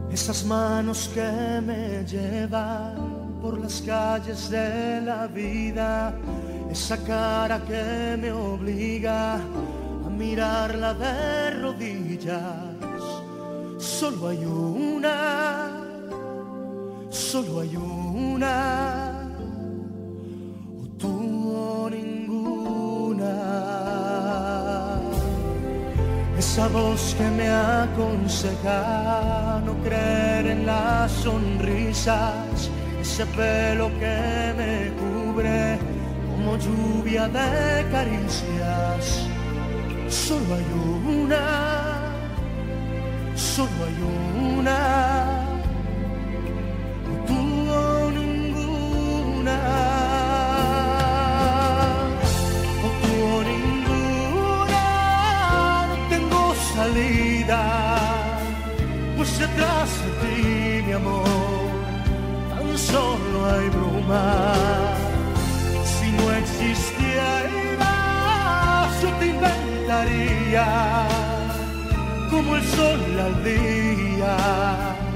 Esas manos que me llevan por las calles de la vida, esa cara que me obliga a mirarla de rodillas. Solo hay una, solo hay una, o tú o ninguna. Esa voz que me aconseja no creer en las sonrisas, ese pelo que me cubre como lluvia de caricias. Solo hay una, solo hay una, o tú o ninguna, o tú o ninguna. No tengo salida, pues detrás de ti, mi amor, tan solo hay bruma. Si no existieras, yo te inventaría como el sol al día.